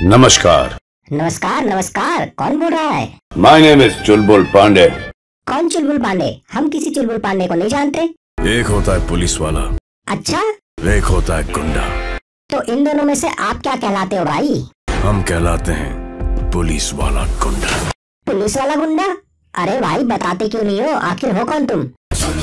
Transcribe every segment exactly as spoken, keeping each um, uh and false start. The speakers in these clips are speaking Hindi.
नमस्कार। नमस्कार नमस्कार, कौन बोल रहा है? My name is Chulbul Pandey. कौन चुलबुल पांडे? हम किसी चुलबुल पांडे को नहीं जानते। एक होता है पुलिस वाला, अच्छा, एक होता है गुंडा। तो इन दोनों में से आप क्या कहलाते हो भाई? हम कहलाते हैं पुलिस वाला गुंडा। पुलिस वाला गुंडा? अरे भाई बताते क्यों नहीं हो, आखिर हो कौन तुम?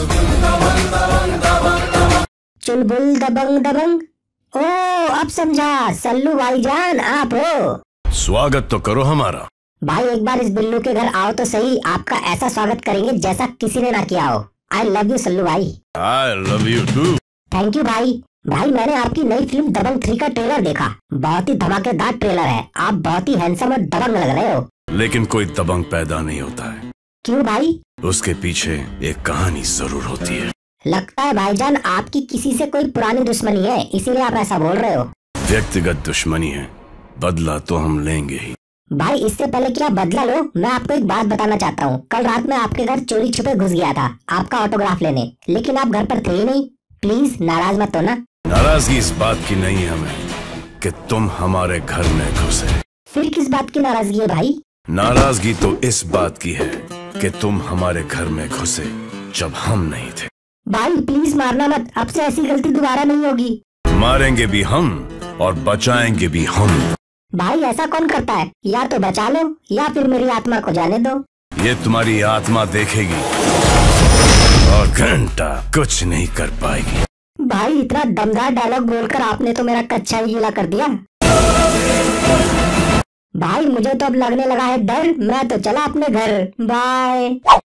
चुलबुल दबंग दबंग। ओ अब समझा, सल्लू भाईजान आप हो। स्वागत तो करो हमारा। भाई एक बार इस बिल्लू के घर आओ तो सही, आपका ऐसा स्वागत करेंगे जैसा किसी ने ना किया हो। आई लव यू सल्लू भाई। I love you too. Thank you भाई। भाई मैंने आपकी नई फिल्म दबंग थ्री का ट्रेलर देखा, बहुत ही धमाकेदार ट्रेलर है। आप बहुत ही हैंडसम और दबंग लग रहे हो। लेकिन कोई दबंग पैदा नहीं होता है। क्यों भाई? उसके पीछे एक कहानी जरूर होती है। लगता है भाईजान आपकी किसी से कोई पुरानी दुश्मनी है, इसीलिए आप ऐसा बोल रहे हो। व्यक्तिगत दुश्मनी है, बदला तो हम लेंगे ही। भाई इससे पहले कि आप बदला लो, मैं आपको एक बात बताना चाहता हूँ। कल रात में आपके घर चोरी छुपे घुस गया था आपका ऑटोग्राफ लेने, लेकिन आप घर पर थे ही नहीं। प्लीज नाराज मत हो ना। नाराजगी इस बात की नहीं है हमें कि तुम हमारे घर में घुसे। फिर किस बात की नाराजगी है भाई? नाराजगी तो इस बात की है कि तुम हमारे घर में घुसे जब हम नहीं थे। भाई प्लीज मारना मत, अब से ऐसी गलती दोबारा नहीं होगी। मारेंगे भी हम और बचाएंगे भी हम। भाई ऐसा कौन करता है? या तो बचा लो या फिर मेरी आत्मा को जाने दो। ये तुम्हारी आत्मा देखेगी और घंटा कुछ नहीं कर पाएगी। भाई इतना दमदार डायलॉग बोलकर आपने तो मेरा कच्चा ही गीला कर दिया। भाई मुझे तो अब लगने लगा है डर, मैं तो चला अपने घर। बाय।